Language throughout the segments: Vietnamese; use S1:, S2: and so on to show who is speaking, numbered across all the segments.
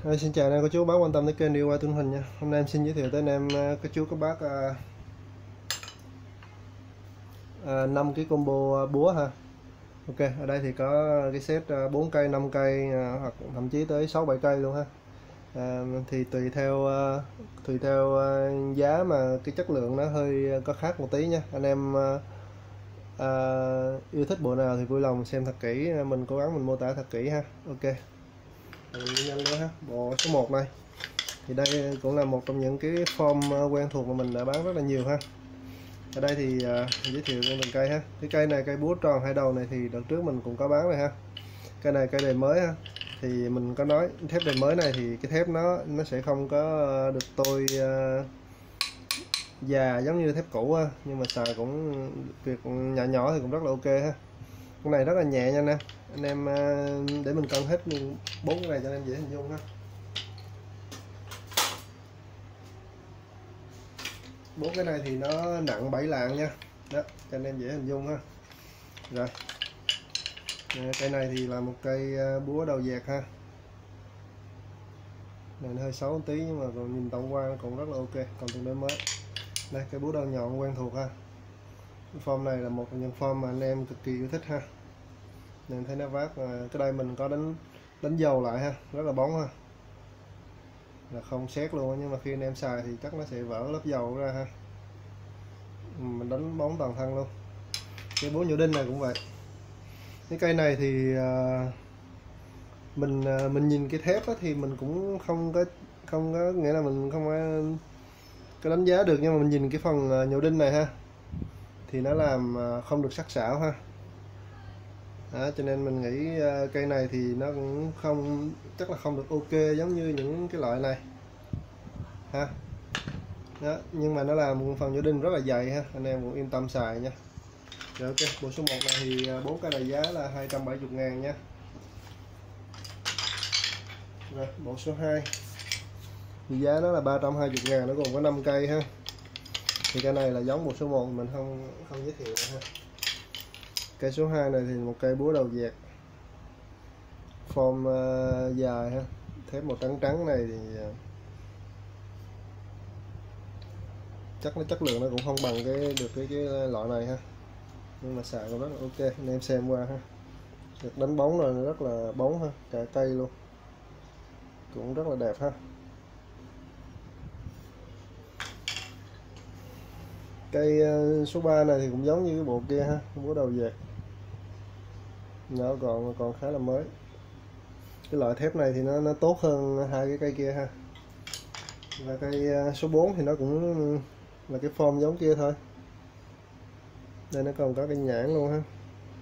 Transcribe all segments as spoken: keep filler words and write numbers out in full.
S1: Rồi, xin chào anh em cô chú bác quan tâm tới kênh đi qua Tuấn Huỳnh nha. Hôm nay em xin giới thiệu tới anh em cô chú các bác à, à, năm cái combo búa ha. Ok, ở đây thì có cái set bốn cây, năm cây à, hoặc thậm chí tới sáu bảy cây luôn ha. À, thì tùy theo à, tùy theo à, giá mà cái chất lượng nó hơi có khác một tí nha. Anh em à, à, yêu thích bộ nào thì vui lòng xem thật kỹ, mình cố gắng mình mô tả thật kỹ ha. Ok. Nhanh nữa ha. Bộ số một này thì đây cũng là một trong những cái form quen thuộc mà mình đã bán rất là nhiều ha. Ở đây thì uh, giới thiệu từng cây ha. Cái cây này cây búa tròn hai đầu này thì đợt trước mình cũng có bán rồi ha. Cây này cây đời mới ha, thì mình có nói thép đời mới này thì cái thép nó nó sẽ không có được tôi uh, già giống như thép cũ ha, nhưng mà xài cũng việc nhỏ nhỏ thì cũng rất là ok ha. Con này rất là nhẹ nha anh em. Anh em uh, để mình cân hết bốn cái này cho anh em dễ hình dung ha. Bốn cái này thì nó nặng bảy lạng nha, đó cho anh em dễ hình dung ha. Rồi cây này thì là một cây búa đầu dẹt ha, này nó hơi xấu một tí nhưng mà còn nhìn tổng quan cũng rất là ok, còn tương đối mới. Đây cây búa đầu nhọn quen thuộc ha. Cái form này là một trong những form mà anh em cực kỳ yêu thích ha, nên thấy nó vác. Cái đây mình có đánh đánh dầu lại ha, rất là bóng ha, là không xét luôn, nhưng mà khi anh em xài thì chắc nó sẽ vỡ lớp dầu ra ha. Mình đánh bóng toàn thân luôn. Cái búa nhựa đinh này cũng vậy. Cái cây này thì uh, mình uh, mình nhìn cái thép á, thì mình cũng không có không có nghĩa là mình không có, có đánh giá được, nhưng mà mình nhìn cái phần uh, nhựa đinh này ha thì nó làm uh, không được sắc sảo ha. Đó, cho nên mình nghĩ uh, cây này thì nó cũng không chắc là không được ok giống như những cái loại này ha. Đó, nhưng mà nó là một phần nhựa đinh rất là dày ha, anh em cũng yên tâm xài nha. Rồi ok, bộ số một này thì bốn cái này giá là hai trăm bảy mươi ngàn nha. Rồi bộ số hai thì giá nó là ba trăm hai mươi ngàn, nó gồm có năm cây ha. Thì cái này là giống bộ số một mình không không giới thiệu ha. Cây số hai này thì một cây búa đầu dẹt form uh, dài ha, thép màu trắng trắng này thì uh, chắc nó chất lượng nó cũng không bằng cái được cái cái loại này ha, nhưng mà xài cũng rất là ok, anh em xem qua ha. Được đánh bóng rồi rất là bóng ha, cả cây luôn, cũng rất là đẹp ha. Cây số ba này thì cũng giống như cái bộ kia ha, búa đầu dẹt, nó còn còn khá là mới. Cái loại thép này thì nó nó tốt hơn hai cái cây kia ha. Và cây số bốn thì nó cũng là cái form giống kia thôi. Đây nó còn có cái nhãn luôn ha.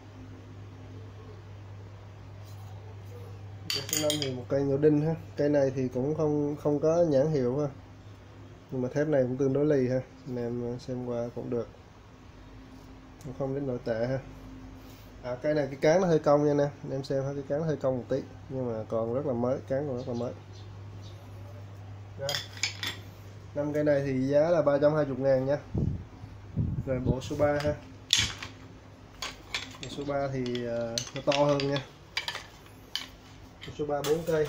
S1: Cây số năm thì một cây nhựa đinh ha. Cây này thì cũng không không có nhãn hiệu ha, nhưng mà thép này cũng tương đối lì ha, anh em xem qua cũng được, cũng không đến nổi tệ ha. À, cây này cái cán nó hơi cong nha nè, anh em xem ha, cái cán nó hơi cong một tí nhưng mà còn rất là mới, cán còn rất là mới. Rồi năm cây này thì giá là ba trăm hai mươi ngàn nha. Rồi bộ số ba ha. Bộ số ba thì uh, nó to hơn nha. Bộ số ba bốn cây.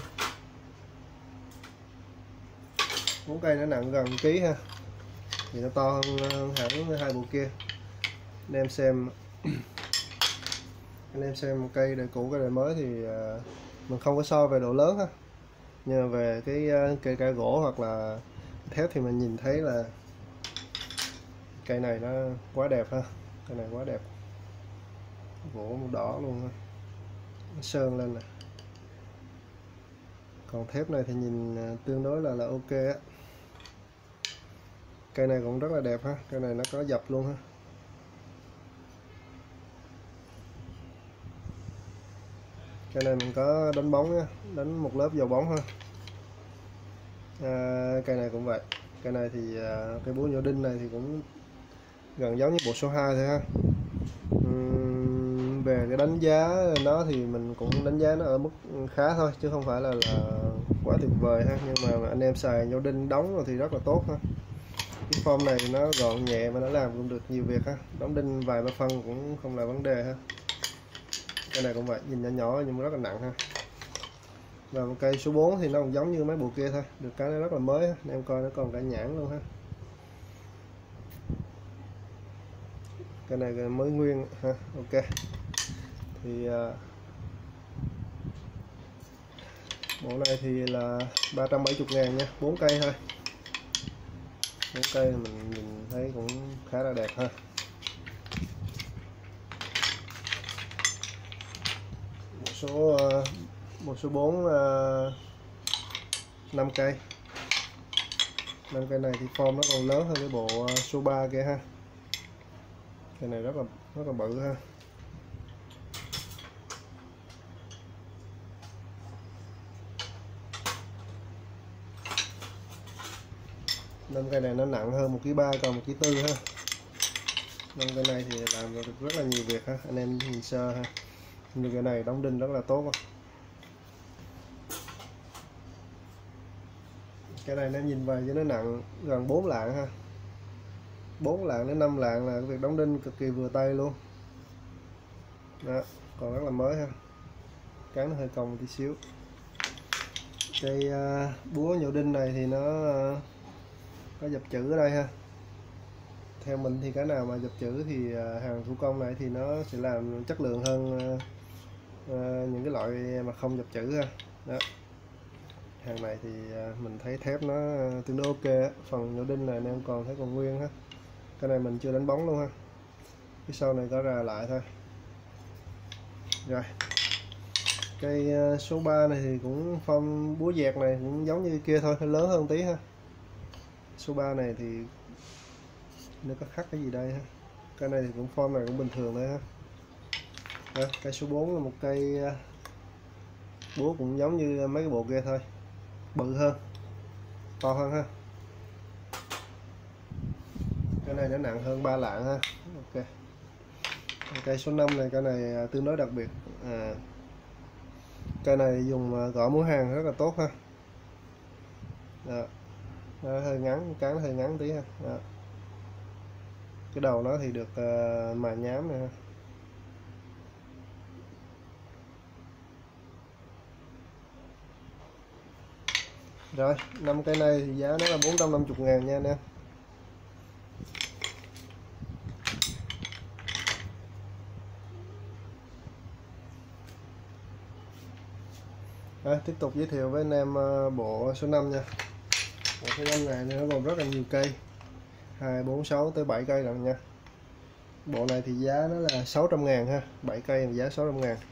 S1: bốn cây nó nặng gần ký ha. Thì nó to hơn, hơn hẳn hai bộ kia. Anh em xem anh em xem cây đời cũ cây đời mới thì uh, mình không có so về độ lớn ha, nhưng mà về cái uh, cây cả gỗ hoặc là thép thì mình nhìn thấy là cây này nó quá đẹp ha, cây này quá đẹp, gỗ đỏ luôn ha, nó sơn lên nè. Còn thép này thì nhìn tương đối là là ok á. Cây này cũng rất là đẹp ha, cây này nó có dập luôn ha. Cây này mình có đánh bóng nha, đánh một lớp dầu bóng ha. À, cây này cũng vậy. Cây này thì à, cái búa nhựa đinh này thì cũng gần giống như bộ số hai thôi ha. Uhm, về cái đánh giá nó thì mình cũng đánh giá nó ở mức khá thôi, chứ không phải là, là quá tuyệt vời ha, nhưng mà anh em xài nhựa đinh đóng rồi thì rất là tốt ha. Cái form này nó gọn nhẹ mà nó làm cũng được nhiều việc ha, đóng đinh vài ba phân cũng không là vấn đề ha. Cái này cũng vậy, nhìn nhỏ nhỏ nhưng mà rất là nặng ha. Và một cây số bốn thì nó cũng giống như mấy bộ kia thôi, được cái nó rất là mới ha. Anh em coi nó còn cả nhãn luôn ha. Cái này mới nguyên ha. Ok, thì uh, bộ này thì là ba trăm bảy mươi ngàn nha, bốn cây thôi. Bốn cây mình nhìn thấy cũng khá là đẹp ha. Một số uh, một số bốn uh, năm cây. năm cây này thì form nó còn lớn hơn cái bộ uh, số ba kia ha. Cây này rất là rất là bự ha. năm cây này nó nặng hơn một ký ba, còn một ký tư ha. năm cây này thì làm được rất là nhiều việc ha, anh em nhìn sơ ha. Như cái này đóng đinh rất là tốt ha. Cái này nó nhìn vào cho nó nặng gần bốn lạng ha. bốn lạng đến năm lạng là việc đóng đinh cực kỳ vừa tay luôn. Đó, còn rất là mới ha. Cán nó hơi cong một tí xíu. Cây uh, búa nhổ đinh này thì nó uh, có dập chữ ở đây ha. Theo mình thì cái nào mà dập chữ thì uh, hàng thủ công này thì nó sẽ làm chất lượng hơn uh, uh, những cái loại mà không dập chữ ha. Đó. Hàng này thì uh, mình thấy thép nó uh, tương đối ok. Phần nhổ đinh này anh em còn thấy còn nguyên ha. Cái này mình chưa đánh bóng luôn ha. Cái sau này có ra lại thôi. Rồi. Cây uh, số ba này thì cũng form búa dẹt này cũng giống như kia thôi, hơi lớn hơn tí ha. Số ba này thì nó có khắc cái gì đây ha. Cái này thì cũng form này cũng bình thường thôi ha. Đó, cây số bốn là một cây uh, búa cũng giống như mấy cái bộ kia thôi, bự hơn, to hơn ha. Cái này nó nặng hơn ba lạng ha. Ok. Cây số năm này, cây này tương đối đặc biệt. À, cây này dùng gõ múa hàng rất là tốt ha. Đó. Nó hơi ngắn, cán nó hơi ngắn tí ha. Đó. Cái đầu nó thì được uh, mài nhám này ha. Rồi, năm cây này thì giá nó là bốn trăm năm mươi ngàn nha anh em. Rồi, tiếp tục giới thiệu với anh em uh, bộ số năm nha. Bộ số năm này nó gồm rất là nhiều cây, hai, bốn, sáu tới bảy cây lần nha. Bộ này thì giá nó là sáu trăm ngàn ha, bảy cây thì giá sáu trăm ngàn.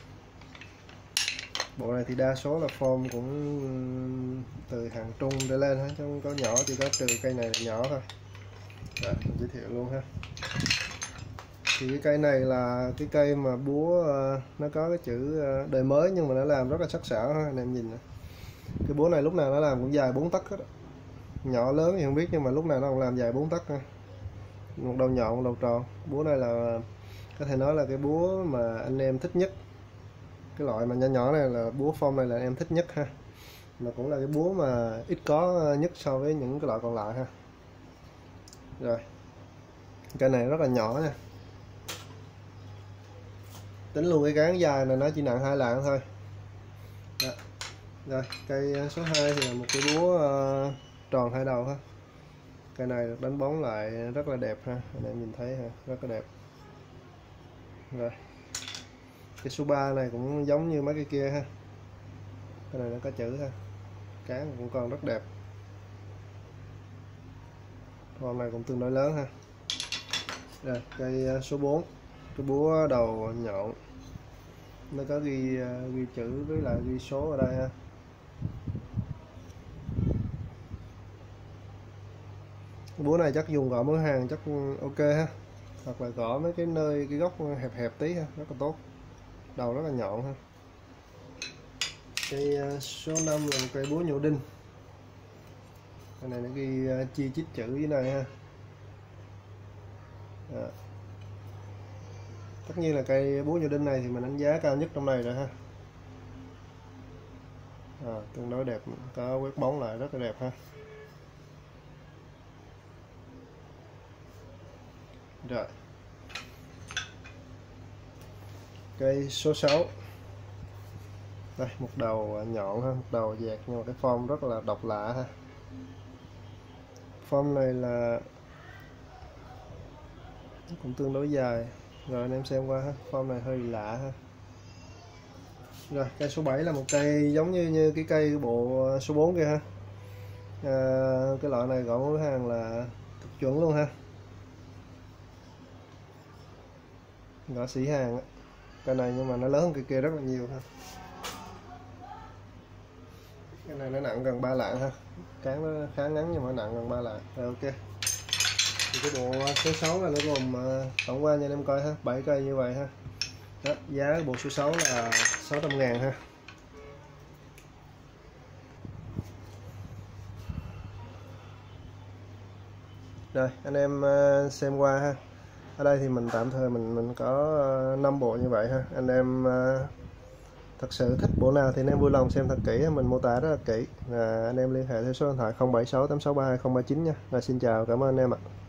S1: Bộ này thì đa số là form cũng từ hàng trung trở lên ha, chứ không có nhỏ, chỉ có trừ cây này là nhỏ thôi. Rồi, mình giới thiệu luôn ha. Thì cái cây này là cái cây mà búa uh, nó có cái chữ uh, đời mới, nhưng mà nó làm rất là sắc sảo ha, anh em nhìn này. Cái búa này lúc nào nó làm cũng dài bốn tấc hết. Nhỏ lớn thì không biết, nhưng mà lúc nào nó cũng làm dài bốn tấc ha. Một đầu nhọn, một đầu tròn. Búa này là có thể nói là cái búa mà anh em thích nhất. Cái loại mà nhỏ nhỏ này là búa form này là anh em thích nhất ha. Mà cũng là cái búa mà ít có nhất so với những cái loại còn lại ha. Rồi. Cây này rất là nhỏ nha. Tính luôn cái cán dài này nó chỉ nặng hai lạng thôi. Đó. Rồi, cây số hai thì là một cái búa uh, tròn hai đầu ha. Cây này được đánh bóng lại rất là đẹp ha, anh em nhìn thấy ha, rất là đẹp. Rồi. Cái số ba này cũng giống như mấy cái kia ha. Cái này nó có chữ ha. Cán cũng còn rất đẹp. Con này cũng tương đối lớn ha. Rồi, cây số bốn, cái búa đầu nhọn. Nó có ghi ghi chữ với lại ghi số ở đây ha. Búa này chắc dùng gõ mớ hàng chắc ok ha, hoặc là gõ mấy cái nơi cái góc hẹp hẹp tí ha, rất là tốt. Đầu rất là nhọn ha. Cây số năm là một cây búa nhổ đinh. Cái này nó ghi chi chít chữ dưới này ha. Đó. Tất nhiên là cây búa nhổ đinh này thì mình đánh giá cao nhất trong này rồi ha. À, tương đối đẹp, có quét bóng lại rất là đẹp ha. Rồi. Cây số sáu. Đây, một đầu nhọn ha, một đầu dẹt, nhưng mà cái form rất là độc lạ ha. Form này là cũng tương đối dài. Rồi anh em xem qua ha, form này hơi lạ ha. Rồi cây số bảy là một cây giống như như cái cây bộ số bốn kia ha. À, cái loại này gõ mối hàng là cực chuẩn luôn ha, gõ xỉ hàng á. Cây này nhưng mà nó lớn hơn cây kia rất là nhiều ha. Cái này nó nặng gần ba lạng ha, cán nó khá ngắn nhưng mà nặng gần ba lạng. Rồi ok. Thì cái bộ số sáu là nó gồm tổng quan cho anh em coi ha, bảy cây như vậy ha. Đó, giá bộ số sáu là sáu trăm ngàn ha. Rồi anh em xem qua ha. Ở đây thì mình tạm thời mình mình có năm bộ như vậy ha. Anh em thật sự thích bộ nào thì anh em vui lòng xem thật kỹ, mình mô tả rất là kỹ. À, anh em liên hệ theo số điện thoại không bảy sáu tám sáu ba hai không ba chín nha. Rồi, xin chào, cảm ơn anh em ạ.